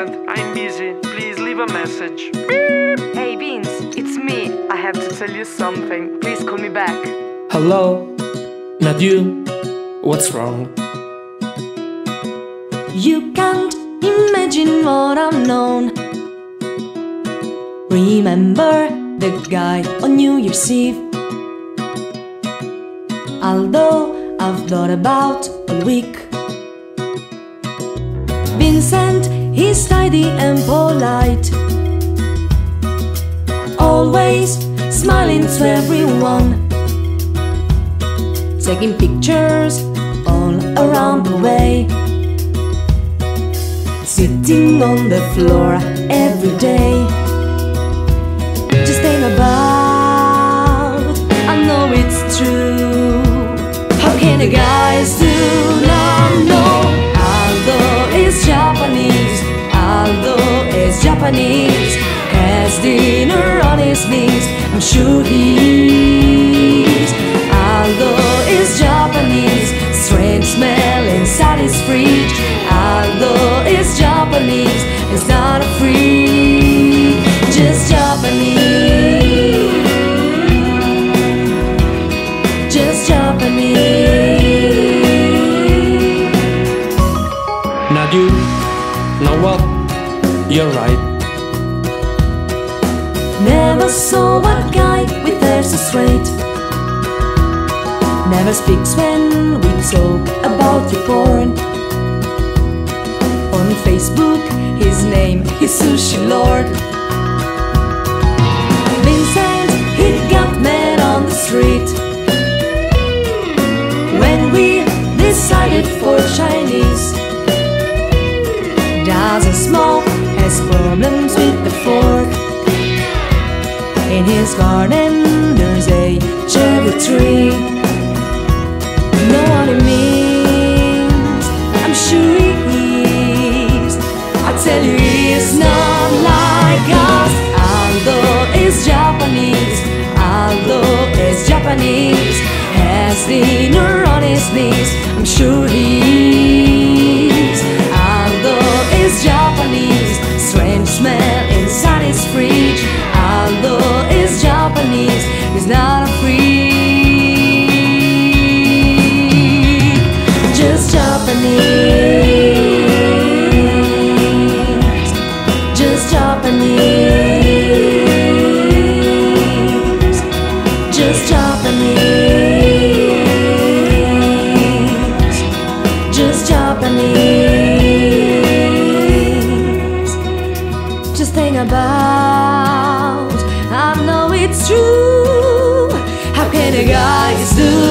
Vincent, I'm busy. Please leave a message. Hey Vince, it's me. I have to tell you something. Please call me back. Hello? Not you? What's wrong? You can't imagine what I've known. Remember the guy on New Year's Eve? Although I've thought about all week, Vincent, he's tidy and polite, always smiling to everyone, taking pictures all around the way, sitting on the floor every day. Just think about, I know it's true. How can the guys do not know? Aldo is Japanese, Aldo is Japanese, has dinner on his knees, I'm sure he is. Aldo is Japanese, strange smell inside his fridge. Aldo is Japanese, it's not a freak, just Japanese, just Japanese. Not you? Know what? You're right. Never saw a guy with hair so straight, never speaks when we talk about your porn. On Facebook, his name is Sushi Lord. Vincent, he got met on the street when we decided for Chinese. Doesn't smoke, has problems with the fork. In his garden there's a cherry tree. Know what it means, I'm sure he is. I tell you he's not like us. Aldo is Japanese, Aldo is Japanese, has dinner on his knees, I'm sure he is. Aldo is Japanese, strange smell inside his fridge. Aldo is Japanese, he's not a freak, just Japanese, just Japanese, just Japanese, just Japanese. Just think about, I know it's true. How can the guys do